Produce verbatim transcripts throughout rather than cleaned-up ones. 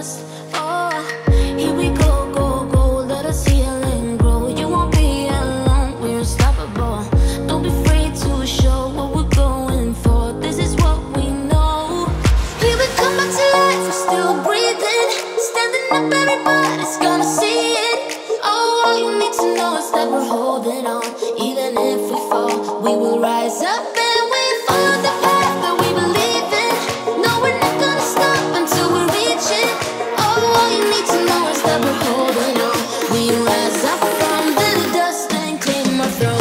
dust. Oh, here we go, go, go. Let us heal and grow. You won't be alone, we're unstoppable. Don't be afraid to show what we're going for. This is what we know. Here we come back to life, we're still breathing. Standing up, everybody's gonna see it. Oh, all you need to know is that we're holding on. Even if we fall, we will rise up and we follow the path that we believe in. No, we're not gonna stop until we reach it. Oh, all you need to know is that we're holding on. We rise up from the dust and claim our throne.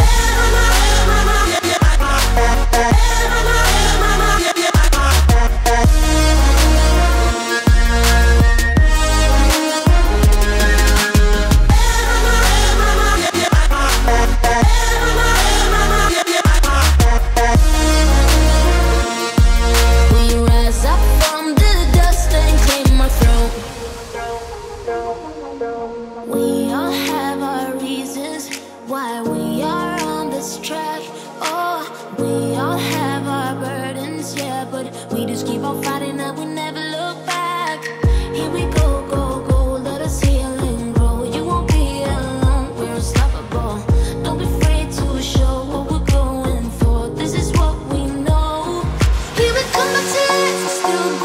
We all have our reasons why we are on this track. Oh, we all have our burdens, yeah, but we just keep on fighting and we never look back. Here we go, go, go, let us heal and grow. You won't be alone, we're unstoppable. Don't be afraid to show what we're going for. This is what we know. Here we come back to life, we're still